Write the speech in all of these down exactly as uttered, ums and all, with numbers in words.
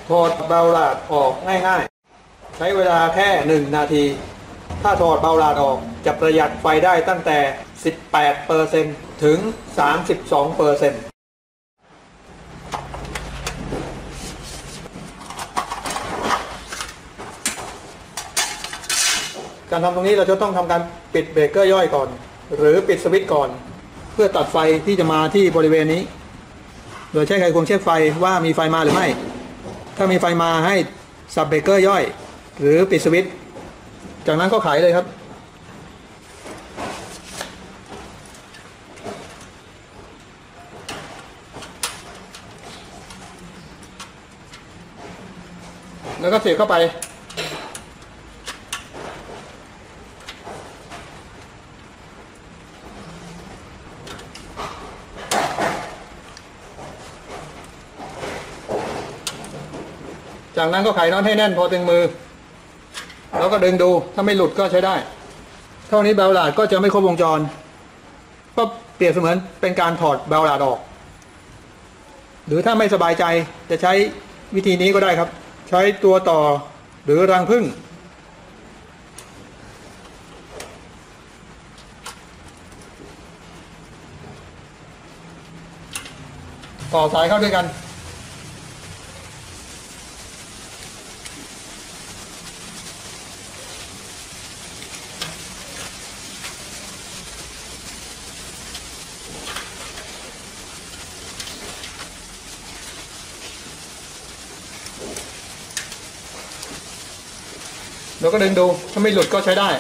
ถอดเบาหลาดออกง่ายๆใช้เวลาแค่หนึ่งนาทีถ้าถอดเบาหลาดออกจะประหยัดไฟได้ตั้งแต่ สิบแปดเปอร์เซ็นต์ ถึง สามสิบสองเปอร์เซ็นต์ การทำตรงนี้เราจะต้องทำการปิดเบรกเกอร์ย่อยก่อนหรือปิดสวิตช์ก่อนเพื่อตัดไฟที่จะมาที่บริเวณนี้โดยใช้ไขควงเช็คไฟว่ามีไฟมาหรือไม่ถ้ามีไฟมาให้สับเบรกเกอร์ย่อยหรือปิดสวิตช์จากนั้นก็ไขเลยครับแล้วก็เสียบเข้าไปจากนั้นก็ไขน็อตให้แน่นพอถึงมือแล้วก็ดึงดูถ้าไม่หลุดก็ใช้ได้เท่านี้เบลหลาดก็จะไม่ครบวงจรก็เปรียบเสมือนเป็นการถอดเบลหลาดออกหรือถ้าไม่สบายใจจะใช้วิธีนี้ก็ได้ครับใช้ตัวต่อหรือรังผึ้งต่อสายเข้าด้วยกันแล้วก็ดึงดูถ้าไม่หลุดก็ใช้ได้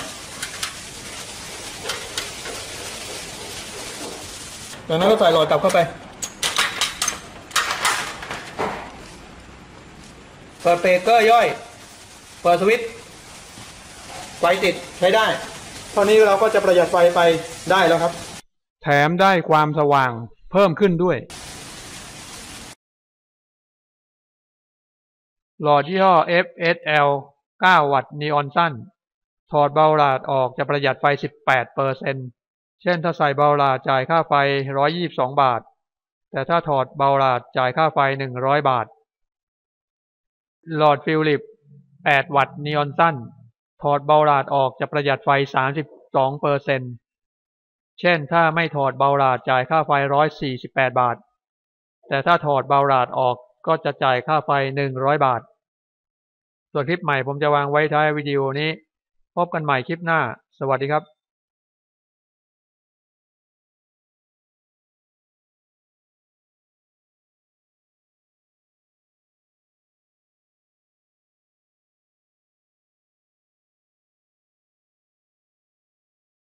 จากนั้นก็ใส่หลอดกลับเข้าไปเปิดเบรกเกอร์ย่อยเปิดสวิตช์ไฟติดใช้ได้เท่านี้เราก็จะประหยัดไฟไปได้แล้วครับแถมได้ความสว่างเพิ่มขึ้นด้วยหลอดยี่ห้อ เอฟ เอส แอล เก้า วัตต์นีออนสั้นถอดเบาหลาดออกจะประหยัดไฟ สิบแปดเปอร์เซ็นต์ เช่นถ้าใส่เบาหลาดจ่ายค่าไฟหนึ่งร้อยยี่สิบสองบาทแต่ถ้าถอดเบาหลาดจ่ายค่าไฟหนึ่งร้อยบาทหลอดฟิลิป แปด วัตต์นีออนสั้นถอดเบาหลาดออกจะประหยัดไฟ สามสิบสองเปอร์เซ็นต์ เช่นถ้าไม่ถอดเบาหลาดจ่ายค่าไฟหนึ่งร้อยสี่สิบแปดบาทแต่ถ้าถอดเบาหลาดออกก็จะจ่ายค่าไฟหนึ่งร้อยบาทส่วนคลิปใหม่ผมจะวางไว้ท้ายวิดีโอนี้พบกันใหม่คลิปหน้าสวัสดีครับ